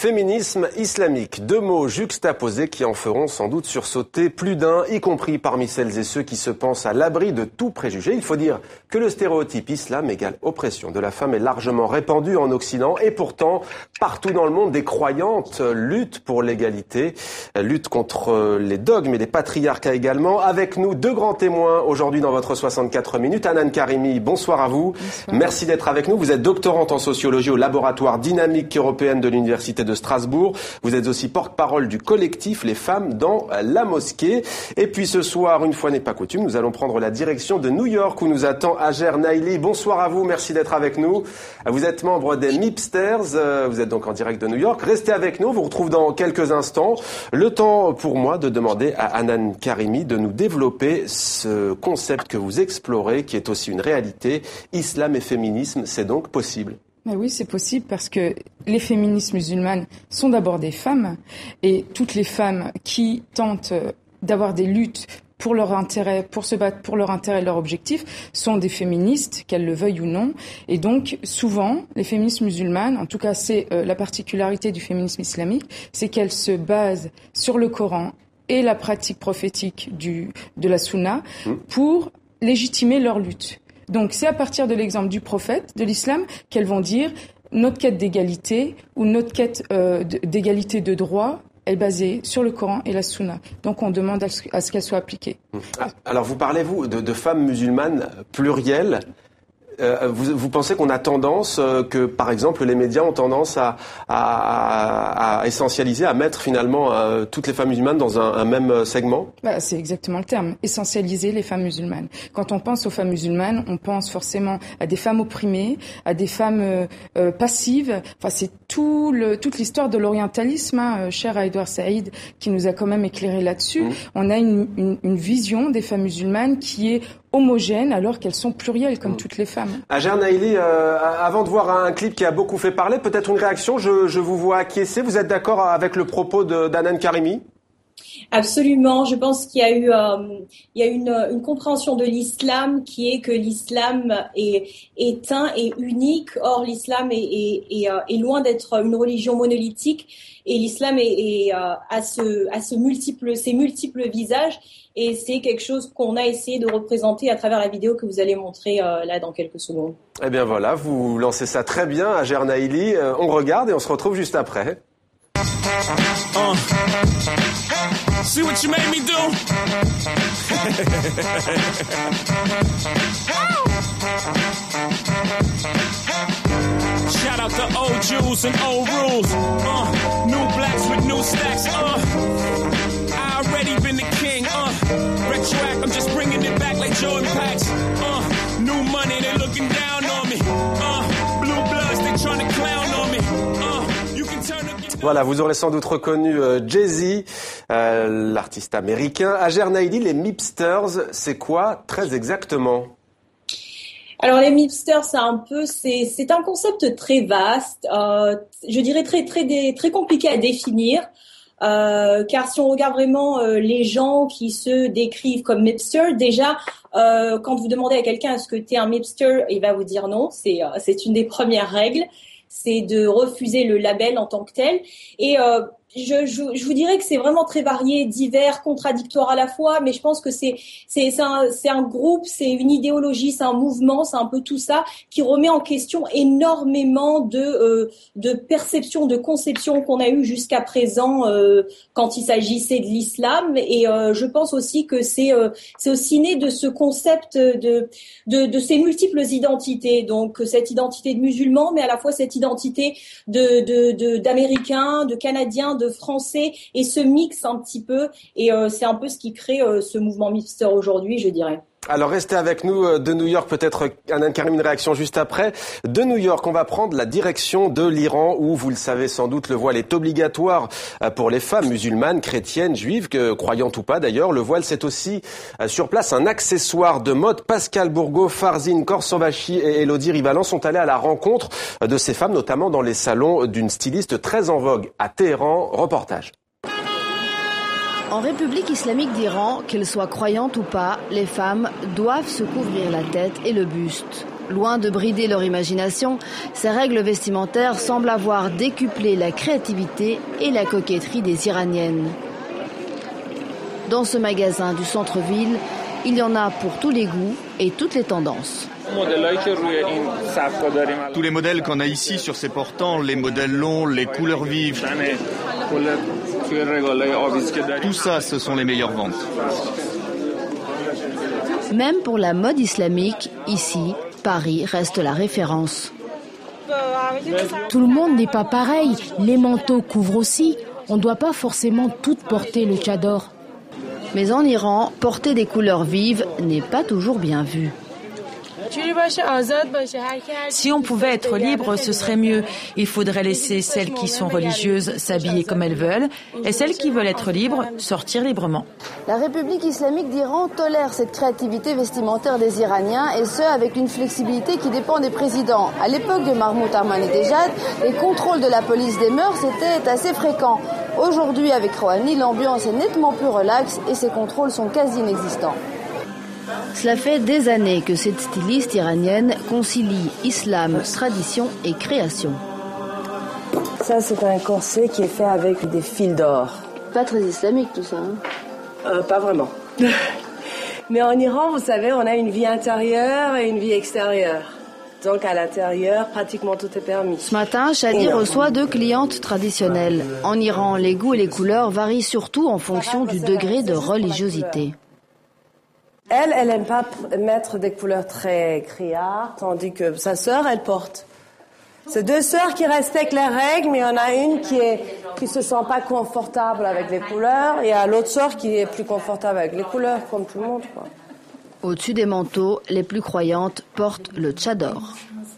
Féminisme islamique, deux mots juxtaposés qui en feront sans doute sursauter plus d'un, y compris parmi celles et ceux qui se pensent à l'abri de tout préjugé. Il faut dire que le stéréotype islam égale oppression de la femme est largement répandu en Occident et pourtant, partout dans le monde, des croyantes luttent pour l'égalité, luttent contre les dogmes et les patriarcats également. Avec nous, deux grands témoins aujourd'hui dans votre 64 minutes. Hanan Karimi, bonsoir à vous. Bonsoir. Merci d'être avec nous. Vous êtes doctorante en sociologie au laboratoire dynamique européenne de l'Université de Strasbourg. Vous êtes aussi porte-parole du collectif Les Femmes dans la mosquée. Et puis ce soir, une fois n'est pas coutume, nous allons prendre la direction de New York où nous attend Hajer Naily. Bonsoir à vous, merci d'être avec nous. Vous êtes membre des Mipsters, vous êtes donc en direct de New York. Restez avec nous, on vous retrouve dans quelques instants. Le temps pour moi de demander à Hanan Karimi de nous développer ce concept que vous explorez, qui est aussi une réalité. Islam et féminisme, c'est donc possible? Mais oui, c'est possible parce que les féministes musulmanes sont d'abord des femmes et toutes les femmes qui tentent d'avoir des luttes pour leur intérêt, pour se battre pour leur intérêt et leur objectif, sont des féministes, qu'elles le veuillent ou non. Et donc, souvent, les féministes musulmanes, en tout cas c'est la particularité du féminisme islamique, c'est qu'elles se basent sur le Coran et la pratique prophétique de la Sunna pour légitimer leur lutte. Donc c'est à partir de l'exemple du prophète, de l'islam, qu'elles vont dire notre quête d'égalité ou notre quête d'égalité de droit est basée sur le Coran et la Sunna. Donc on demande à ce qu'elle soit appliquée. Alors vous parlez, vous, de femmes musulmanes plurielles. Vous pensez qu'on a tendance, que par exemple les médias ont tendance à essentialiser, à mettre finalement toutes les femmes musulmanes dans un même segment? C'est exactement le terme, essentialiser les femmes musulmanes. Quand on pense aux femmes musulmanes, on pense forcément à des femmes opprimées, à des femmes passives. Enfin, c'est toute l'histoire de l'orientalisme, cher à Edouard Saïd, qui nous a quand même éclairé là-dessus. On a une vision des femmes musulmanes qui est homogènes alors qu'elles sont plurielles comme toutes les femmes. Hajer Naily, avant de voir un clip qui a beaucoup fait parler, peut-être une réaction, je vous vois acquiescer. Vous êtes d'accord avec le propos d'Hanan Karimi? Absolument. Je pense qu'il y a une compréhension de l'islam qui est que l'islam est un et unique. Or, l'islam est loin d'être une religion monolithique et l'islam a ces multiples visages. Et c'est quelque chose qu'on a essayé de représenter à travers la vidéo que vous allez montrer là dans quelques secondes. Eh bien voilà, vous lancez ça très bien, Hajer Naily. On regarde et on se retrouve juste après. See what you made me do? Shout out to old Jews and old rules. New blacks with new stacks. I already been the king. Retroact, I'm just bringing it back like Jordan Packs. New money, they looking down on me. Blue bloods, they trying to clown on me. You can turn up. Voilà, vous aurez sans doute reconnu Jay-Z, l'artiste américain. Hajer Naily, les Mipsters, c'est quoi très exactement? Alors les Mipsters, c'est un concept très vaste, je dirais très compliqué à définir. Car si on regarde vraiment les gens qui se décrivent comme Mipster, déjà quand vous demandez à quelqu'un est-ce que tu es un Mipster, il va vous dire non, c'est une des premières règles, c'est de refuser le label en tant que tel. Et je vous dirais que c'est vraiment très varié, divers, contradictoire à la fois, mais je pense que c'est un groupe, c'est une idéologie, c'est un mouvement, c'est un peu tout ça qui remet en question énormément de perceptions, de conceptions qu'on a eues jusqu'à présent quand il s'agissait de l'islam. Et je pense aussi que c'est aussi né de ce concept de ces multiples identités. Donc cette identité de musulman, mais à la fois cette identité d'Américains, de Canadiens, de Français, et ce mix un petit peu, et c'est un peu ce qui crée ce mouvement Mipster aujourd'hui, je dirais. Alors restez avec nous de New York, peut-être Hanan Karimi, une réaction juste après. De New York, on va prendre la direction de l'Iran où, vous le savez sans doute, le voile est obligatoire pour les femmes musulmanes, chrétiennes, juives, croyantes ou pas d'ailleurs. Le voile, c'est aussi sur place un accessoire de mode. Pascal Bourgault, Farzine Korsovachi et Elodie Rivalan sont allés à la rencontre de ces femmes, notamment dans les salons d'une styliste très en vogue à Téhéran. Reportage. En République islamique d'Iran, qu'elles soient croyantes ou pas, les femmes doivent se couvrir la tête et le buste. Loin de brider leur imagination, ces règles vestimentaires semblent avoir décuplé la créativité et la coquetterie des Iraniennes. Dans ce magasin du centre-ville, il y en a pour tous les goûts et toutes les tendances. Tous les modèles qu'on a ici sur ces portants, les modèles longs, les couleurs vives, tout ça, ce sont les meilleures ventes. Même pour la mode islamique, ici, Paris reste la référence. Tout le monde n'est pas pareil. Les manteaux couvrent aussi. On ne doit pas forcément toutes porter le tchador. Mais en Iran, porter des couleurs vives n'est pas toujours bien vu. Si on pouvait être libre, ce serait mieux. Il faudrait laisser celles qui sont religieuses s'habiller comme elles veulent et celles qui veulent être libres sortir librement. La République islamique d'Iran tolère cette créativité vestimentaire des Iraniens et ce avec une flexibilité qui dépend des présidents. À l'époque de Mahmoud Ahmadinejad, les contrôles de la police des mœurs étaient assez fréquents. Aujourd'hui, avec Rouhani, l'ambiance est nettement plus relaxe et ces contrôles sont quasi inexistants. Cela fait des années que cette styliste iranienne concilie islam, tradition et création. Ça, c'est un corset qui est fait avec des fils d'or. Pas très islamique tout ça, hein? Pas vraiment. Mais en Iran, vous savez, on a une vie intérieure et une vie extérieure. Donc à l'intérieur, pratiquement tout est permis. Ce matin, Shadi reçoit 2 clientes traditionnelles. En Iran, les goûts et les couleurs varient surtout en fonction du degré de religiosité. Elle aime pas mettre des couleurs très criardes, tandis que sa sœur, elle porte. C'est 2 sœurs qui respectent les règles, mais il y en a une qui se sent pas confortable avec les couleurs, et il y a l'autre sœur qui est plus confortable avec les couleurs, comme tout le monde, quoi. Au-dessus des manteaux, les plus croyantes portent le tchador.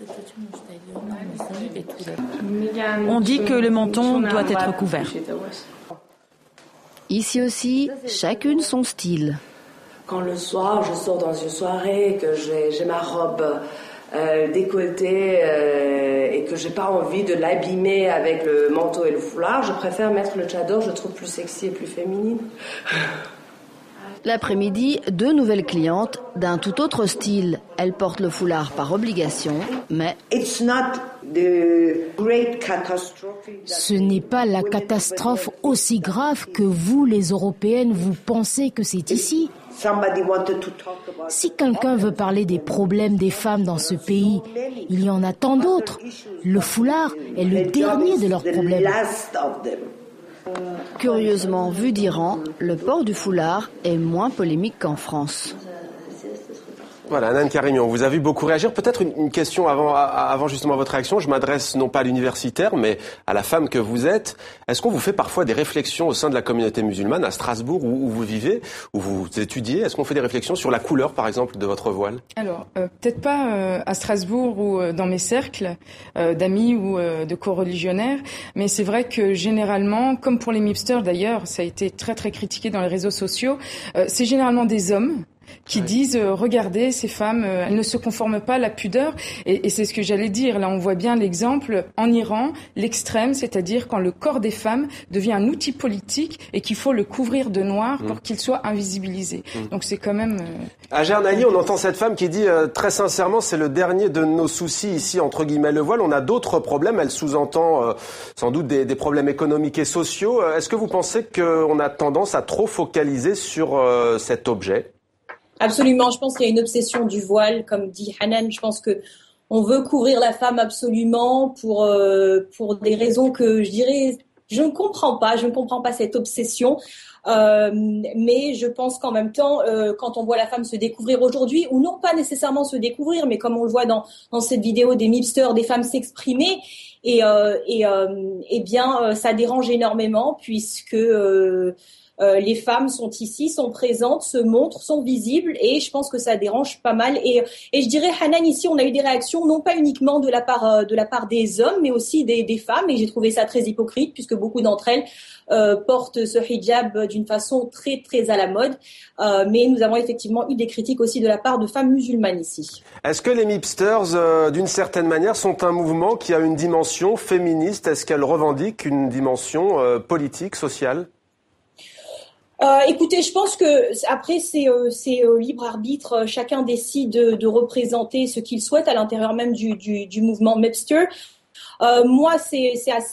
On dit que le menton doit être couvert. Ici aussi, chacune son style. Quand le soir, je sors dans une soirée, que j'ai ma robe décolletée et que j'ai pas envie de l'abîmer avec le manteau et le foulard, je préfère mettre le tchador, je le trouve plus sexy et plus féminine. L'après-midi, 2 nouvelles clientes d'un tout autre style. Elles portent le foulard par obligation, mais... Ce n'est pas la catastrophe aussi grave que vous, les Européennes, vous pensez que c'est ici. Si quelqu'un veut parler des problèmes des femmes dans ce pays, il y en a tant d'autres. Le foulard est le dernier de leurs problèmes. Curieusement, vu d'Iran, le port du foulard est moins polémique qu'en France. Voilà, Hanan Karimi, on vous a vu beaucoup réagir. Peut-être une question avant justement votre réaction. Je m'adresse non pas à l'universitaire, mais à la femme que vous êtes. Est-ce qu'on vous fait parfois des réflexions au sein de la communauté musulmane, à Strasbourg, où vous vivez, où vous étudiez? Est-ce qu'on fait des réflexions sur la couleur, par exemple, de votre voile? Alors, peut-être pas à Strasbourg ou dans mes cercles d'amis ou de co-religionnaires, mais c'est vrai que généralement, comme pour les mipsters d'ailleurs, ça a été très très critiqué dans les réseaux sociaux, c'est généralement des hommes qui disent regardez, ces femmes, elles ne se conforment pas à la pudeur, et c'est ce que j'allais dire. Là, on voit bien l'exemple en Iran, l'extrême, c'est-à-dire quand le corps des femmes devient un outil politique et qu'il faut le couvrir de noir pour qu'il soit invisibilisé. Donc c'est quand même... À Gernali, on entend cette femme qui dit très sincèrement, c'est le dernier de nos soucis ici, entre guillemets, le voile. On a d'autres problèmes. Elle sous-entend sans doute des problèmes économiques et sociaux. Est-ce que vous pensez qu'on a tendance à trop focaliser sur cet objet ? Absolument, je pense qu'il y a une obsession du voile, comme dit Hanan. Je pense que on veut couvrir la femme absolument pour des raisons que je dirais, je ne comprends pas cette obsession. Mais je pense qu'en même temps, quand on voit la femme se découvrir aujourd'hui, ou non pas nécessairement se découvrir, mais comme on le voit dans cette vidéo des mipsters, des femmes s'exprimer, et bien ça dérange énormément puisque les femmes sont ici, sont présentes, se montrent, sont visibles, et je pense que ça dérange pas mal. Et je dirais, Hanan, ici, on a eu des réactions non pas uniquement de la part des hommes, mais aussi des femmes, et j'ai trouvé ça très hypocrite puisque beaucoup d'entre elles portent ce hijab d'une façon très très à la mode. Mais nous avons effectivement eu des critiques aussi de la part de femmes musulmanes ici. Est-ce que les mipsters, d'une certaine manière, sont un mouvement qui a une dimension féministe? Est-ce qu'elles revendiquent une dimension politique, sociale? Écoutez, je pense que après c'est libre arbitre. Chacun décide de représenter ce qu'il souhaite à l'intérieur même du mouvement Mipster. Moi, c'est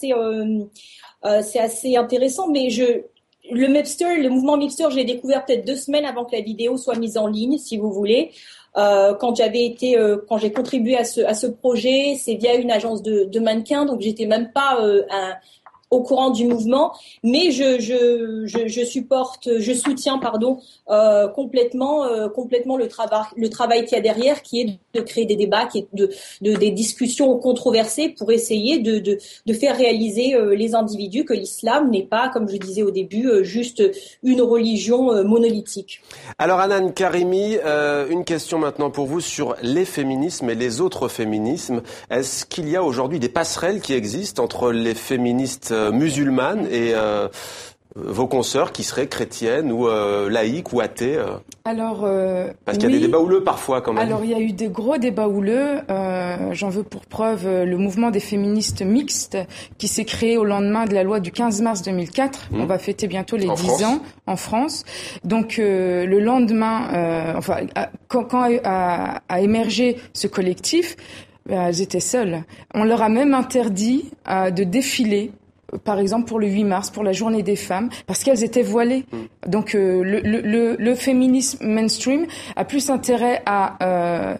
assez intéressant, mais le mouvement Mipster, je l'ai découvert peut-être 2 semaines avant que la vidéo soit mise en ligne, si vous voulez. Quand j'ai contribué à ce projet, c'est via une agence de mannequins, donc j'étais même pas au courant du mouvement, mais je soutiens complètement le travail qu'il y a derrière, qui est de créer des débats, qui est des discussions controversées pour essayer de faire réaliser les individus que l'islam n'est pas, comme je disais au début, juste une religion monolithique. Alors Hanan Karimi, une question maintenant pour vous sur les féminismes et les autres féminismes. Est-ce qu'il y a aujourd'hui des passerelles qui existent entre les féministes musulmanes et vos consoeurs qui seraient chrétiennes ou laïques ou athées? Alors, parce qu'il y a des débats houleux parfois quand même. Alors il y a eu des gros débats houleux. J'en veux pour preuve le mouvement des féministes mixtes qui s'est créé au lendemain de la loi du 15 mars 2004. On va fêter bientôt les 10 ans en France. Donc le lendemain, quand a émergé ce collectif, elles étaient seules. On leur a même interdit de défiler, par exemple pour le 8 mars, pour la journée des femmes, parce qu'elles étaient voilées. Donc le féminisme mainstream a plus intérêt à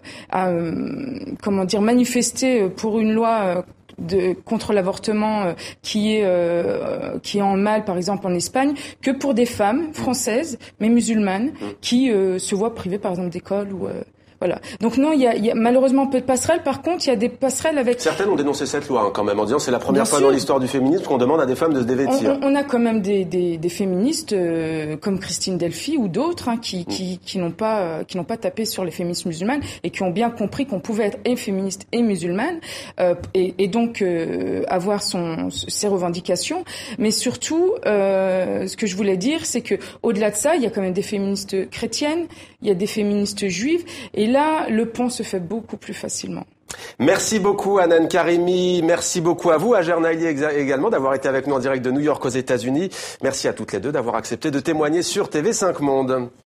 manifester pour une loi contre l'avortement qui est en mal, par exemple en Espagne, que pour des femmes françaises mais musulmanes qui se voient privées par exemple d'école ou voilà. Donc non, il y a malheureusement peu de passerelles. Par contre, il y a des passerelles avec... Certaines ont dénoncé cette loi quand même, en disant c'est la première fois dans l'histoire du féminisme qu'on demande à des femmes de se dévêtir. On a quand même des féministes comme Christine Delphi ou d'autres qui n'ont pas tapé sur les féministes musulmanes et qui ont bien compris qu'on pouvait être et féministe et musulmane et donc avoir ses revendications. Mais surtout, ce que je voulais dire, c'est que au-delà de ça, il y a quand même des féministes chrétiennes, il y a des féministes juives, et là, le pont se fait beaucoup plus facilement. Merci beaucoup Hanan Karimi, merci beaucoup à vous, Hajer Naili également, d'avoir été avec nous en direct de New York aux États-Unis. Merci à toutes les deux d'avoir accepté de témoigner sur TV5 Monde.